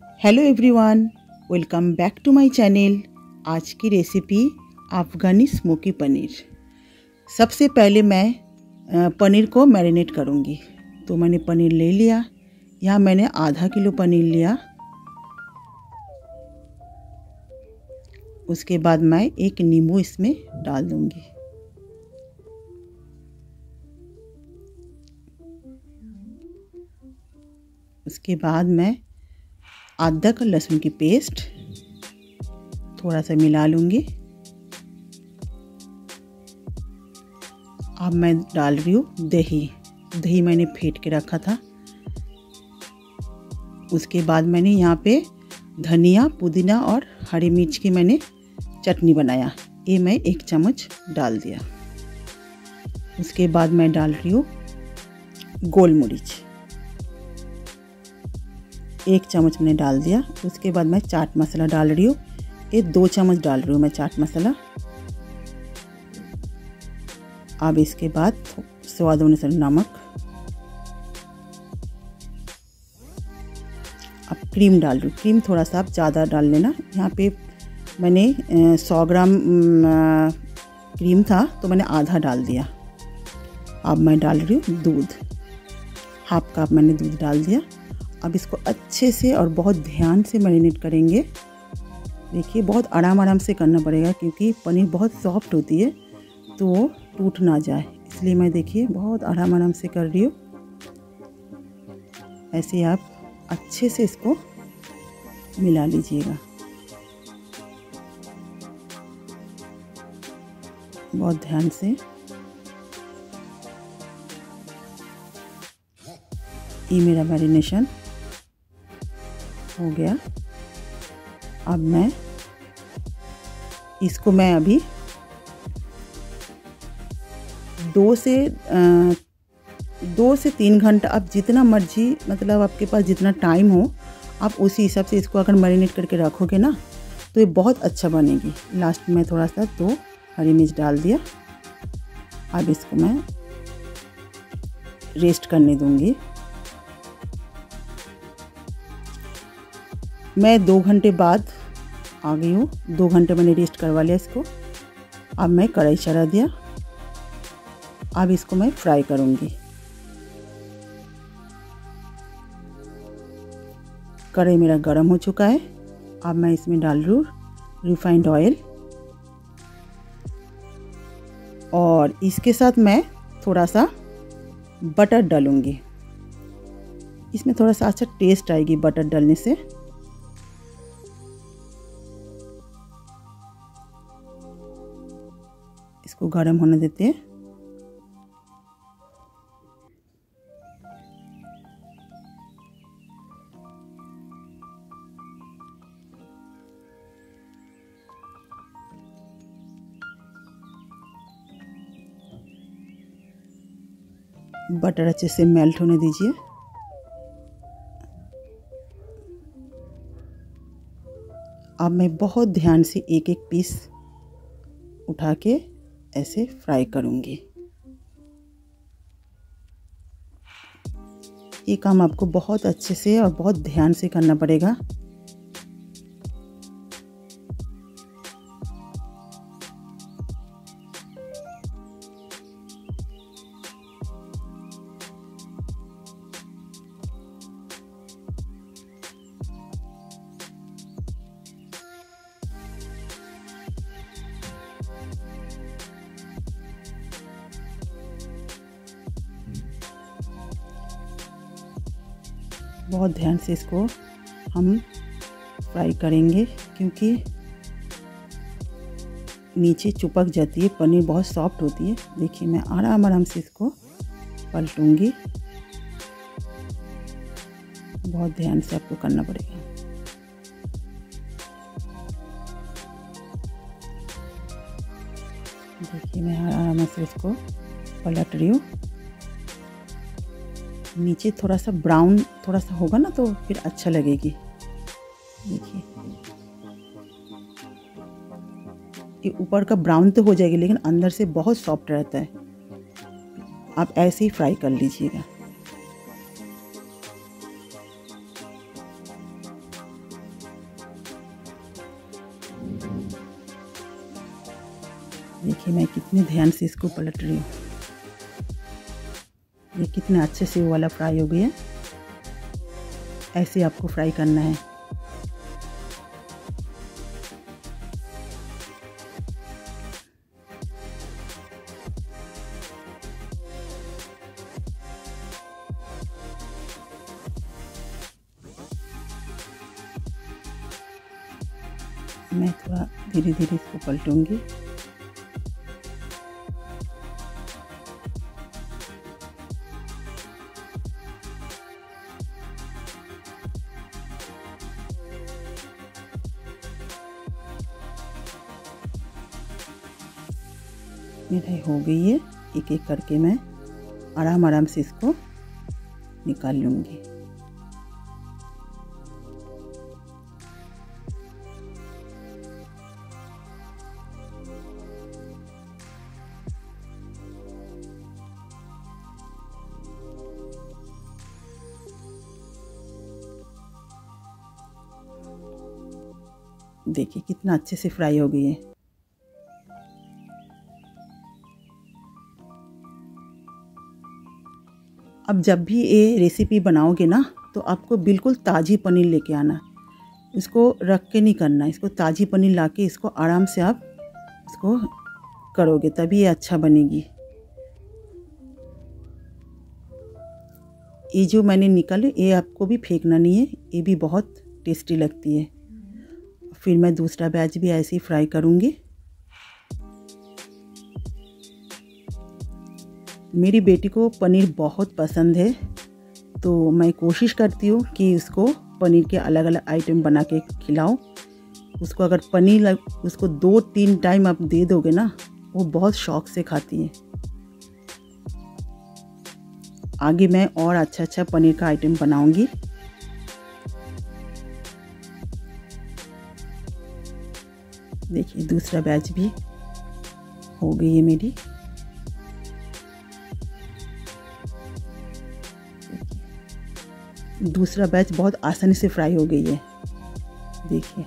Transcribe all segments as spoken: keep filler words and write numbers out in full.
Hello everyone, welcome back to my channel. आज की recipe Afghani smoky paneer. सबसे पहले मैं पनीर को मैरिनेट करूँगी। तो मैंने पनीर ले लिया। यहाँ मैंने आधा किलो पनीर लिया। उसके बाद मैं एक नींबू इसमें डाल दूँगी। उसके बाद मैं अदरक लहसुन की पेस्ट थोड़ा सा मिला लूँगी। अब मैं डाल रही हूँ दही। दही मैंने फेंट के रखा था। उसके बाद मैंने यहाँ पे धनिया, पुदीना और हरी मिर्च की मैंने चटनी बनाया। ये मैं एक चम्मच डाल दिया। उसके बाद मैं डाल रही हूँ गोल मिर्च, एक चम्मच मैंने डाल दिया। उसके बाद मैं चाट मसाला डाल रही हूँ। ये दो चम्मच डाल रही हूँ मैं चाट मसाला। अब इसके बाद स्वाद अनुसार नमक। अब क्रीम डाल रही हूँ। क्रीम थोड़ा सा आप ज़्यादा डाल लेना। यहाँ पे मैंने सौ ग्राम क्रीम था तो मैंने आधा डाल दिया। अब मैं डाल रही हूँ दूध। हाफ कप मैंने दूध डाल दिया। अब इसको अच्छे से और बहुत ध्यान से मैरिनेट करेंगे। देखिए, बहुत आराम आराम से करना पड़ेगा क्योंकि पनीर बहुत सॉफ्ट होती है तो वो टूट ना जाए। इसलिए मैं देखिए बहुत आराम आराम से कर रही हूँ। ऐसे आप अच्छे से इसको मिला लीजिएगा, बहुत ध्यान से। ये मेरा मैरिनेशन हो गया। अब मैं इसको मैं अभी दो से आ, दो से तीन घंटा, आप जितना मर्जी, मतलब आपके पास जितना टाइम हो आप उसी हिसाब से इसको अगर मैरिनेट करके रखोगे ना तो ये बहुत अच्छा बनेगी। लास्ट में थोड़ा सा तो हरी मिर्च डाल दिया। अब इसको मैं रेस्ट करने दूंगी। मैं दो घंटे बाद आ गई हूँ। दो घंटे मैंने रेस्ट करवा लिया इसको। अब मैं कढ़ाई चढ़ा दिया। अब इसको मैं फ्राई करूँगी। कढ़ाई मेरा गर्म हो चुका है। अब मैं इसमें डाल रही हूँ रिफाइंड ऑयल और इसके साथ मैं थोड़ा सा बटर डालूँगी। इसमें थोड़ा सा अच्छा टेस्ट आएगी बटर डालने से। इसको गर्म होने देते हैं। बटर अच्छे से मेल्ट होने दीजिए। अब मैं बहुत ध्यान से एक एक पीस उठा के ऐसे फ्राई करूंगी। ये काम आपको बहुत अच्छे से और बहुत ध्यान से करना पड़ेगा। बहुत ध्यान से इसको हम फ्राई करेंगे क्योंकि नीचे चिपक जाती है। पनीर बहुत सॉफ्ट होती है। देखिए, मैं आराम आराम से इसको पलटूंगी। बहुत ध्यान से आपको करना पड़ेगा। देखिए, मैं आराम से इसको पलट रही हूँ। नीचे थोड़ा सा ब्राउन थोड़ा सा होगा ना तो फिर अच्छा लगेगी। देखिए, ये ऊपर का ब्राउन तो हो जाएगी लेकिन अंदर से बहुत सॉफ्ट रहता है। आप ऐसे ही फ्राई कर लीजिएगा। कितने ध्यान से इसको पलट रही हूँ। ये कितना अच्छे से वो वाला फ्राई हो गया। ऐसे आपको फ्राई करना है। मैं थोड़ा धीरे धीरे इसको पलटूंगी। मेरा हो गई है। एक एक करके मैं आराम आराम से इसको निकाल लूँगी। देखिए कितना अच्छे से फ्राई हो गई है। अब जब भी ये रेसिपी बनाओगे ना तो आपको बिल्कुल ताज़ी पनीर लेके आना। इसको रख के नहीं करना। इसको ताज़ी पनीर लाके इसको आराम से आप इसको करोगे तभी ये अच्छा बनेगी। ये जो मैंने निकाले ये आपको भी फेंकना नहीं है। ये भी बहुत टेस्टी लगती है। फिर मैं दूसरा बैच भी ऐसे ही फ्राई करूँगी। मेरी बेटी को पनीर बहुत पसंद है तो मैं कोशिश करती हूँ कि उसको पनीर के अलग अलग आइटम बना के खिलाऊँ। उसको अगर पनीर उसको दो तीन टाइम आप दे दोगे ना वो बहुत शौक से खाती है। आगे मैं और अच्छा अच्छा पनीर का आइटम बनाऊँगी। देखिए दूसरा बैच भी हो गई है मेरी। दूसरा बैच बहुत आसानी से फ्राई हो गई है। देखिए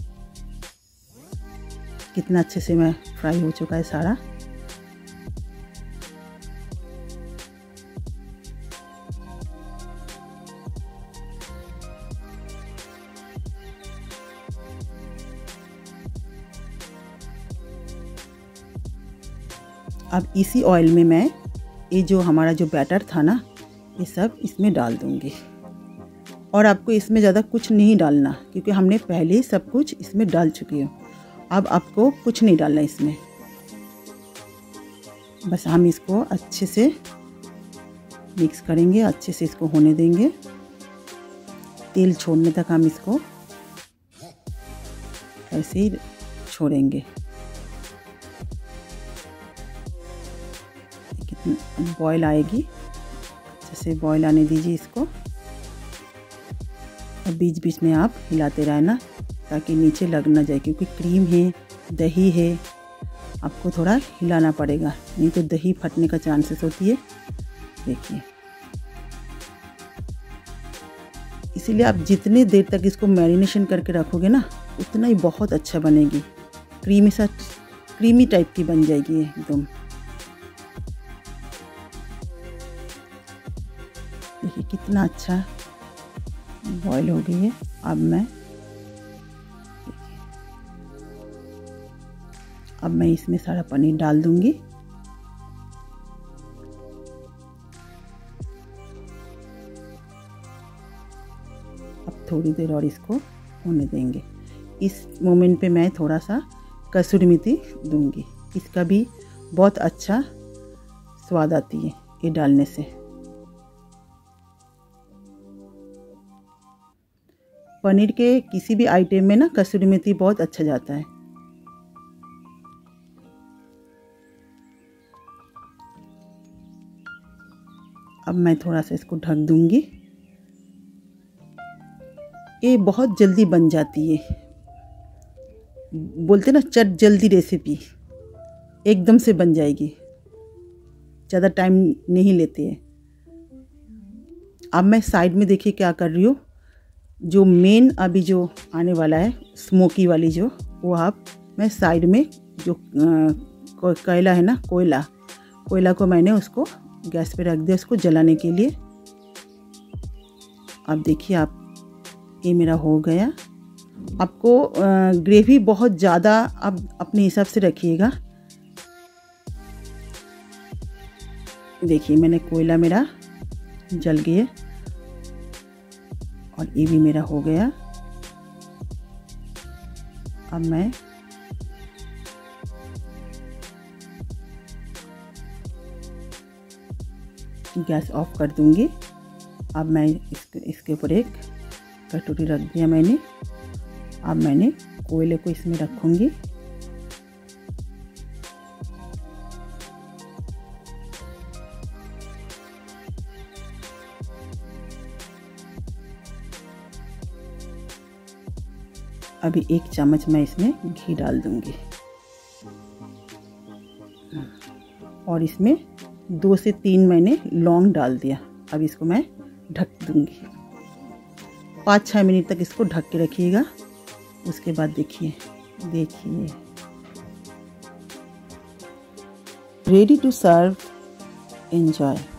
कितना अच्छे से मैं फ्राई हो चुका है सारा। अब इसी ऑयल में मैं ये जो हमारा जो बैटर था ना ये सब इसमें डाल दूंगी। और आपको इसमें ज़्यादा कुछ नहीं डालना क्योंकि हमने पहले ही सब कुछ इसमें डाल चुकी हो। अब आपको कुछ नहीं डालना इसमें। बस हम इसको अच्छे से मिक्स करेंगे। अच्छे से इसको होने देंगे। तेल छोड़ने तक हम इसको ऐसे ही छोड़ेंगे। कितनी बॉयल आएगी अच्छे से बॉयल आने दीजिए इसको। और बीच बीच में आप हिलाते रहना ताकि नीचे लग ना जाए क्योंकि क्रीम है दही है। आपको थोड़ा हिलाना पड़ेगा नहीं तो दही फटने का चांसेस होती है। देखिए इसीलिए आप जितने देर तक इसको मैरिनेशन करके रखोगे ना उतना ही बहुत अच्छा बनेगी। क्रीमी सा क्रीमी टाइप की बन जाएगी एकदम। देखिए कितना अच्छा बॉयल हो गई है। अब मैं अब मैं इसमें सारा पनीर डाल दूंगी। अब थोड़ी देर और इसको होने देंगे। इस मोमेंट पे मैं थोड़ा सा कसूरी मेथी दूंगी। इसका भी बहुत अच्छा स्वाद आती है ये डालने से। पनीर के किसी भी आइटम में ना कसूरी मेथी बहुत अच्छा जाता है। अब मैं थोड़ा सा इसको ढक दूंगी। ये बहुत जल्दी बन जाती है। बोलते ना चट जल्दी रेसिपी एकदम से बन जाएगी। ज़्यादा टाइम नहीं लेती है। अब मैं साइड में देखिए क्या कर रही हूँ। जो मेन अभी जो आने वाला है स्मोकी वाली जो वो आप मैं साइड में जो को, कोयला है ना, कोयला कोयला को मैंने उसको गैस पे रख दिया उसको जलाने के लिए। अब देखिए आप, ये मेरा हो गया। आपको ग्रेवी बहुत ज़्यादा आप अपने हिसाब से रखिएगा। देखिए मैंने कोयला मेरा जल गया और ये भी मेरा हो गया। अब मैं गैस ऑफ कर दूंगी। अब मैं इसके इसके ऊपर एक कटोरी रख दिया मैंने। अब मैंने कोयले को इसमें रखूंगी। अभी एक चम्मच मैं इसमें घी डाल दूंगी और इसमें दो से तीन मैंने लौंग डाल दिया। अब इसको मैं ढक दूंगी। पाँच छः मिनट तक इसको ढक के रखिएगा। उसके बाद देखिए देखिए रेडी टू सर्व। एंजॉय।